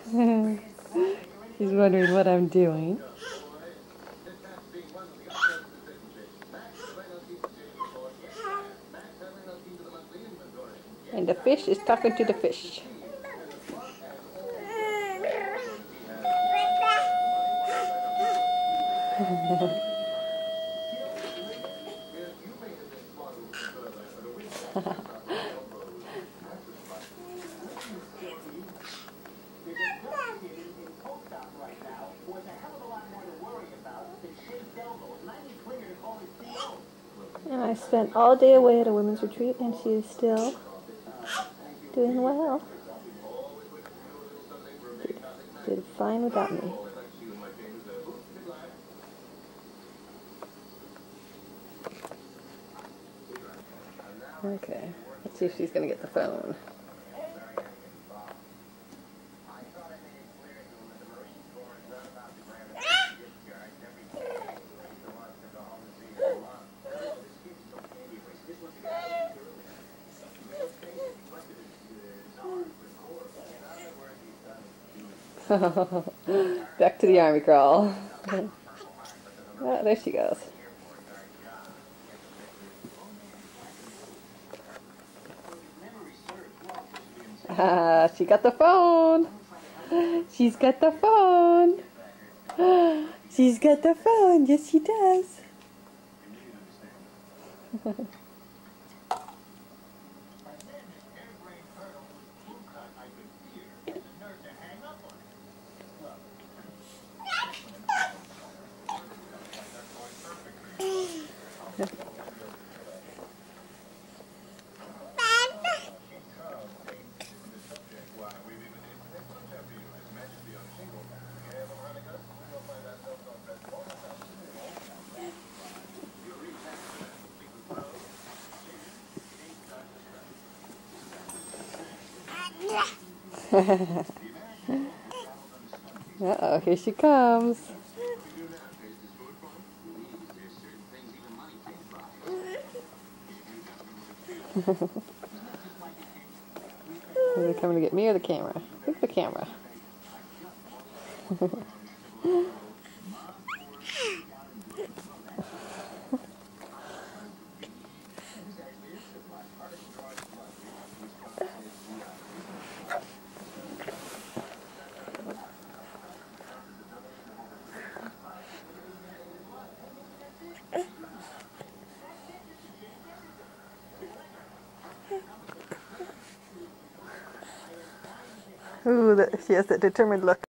He's wondering what I'm doing. And the fish is talking to the fish. And I spent all day away at a women's retreat, and she is still doing well. Did fine without me. Okay, let's see if she's going to get the phone. Back to the army crawl. Oh, there she goes. Ah, she got the phone. She's got the phone. She's got the phone. Yes, she does. Uh-oh, here she comes. Are they coming to get me or the camera? I think the camera. Ooh, she has that determined look.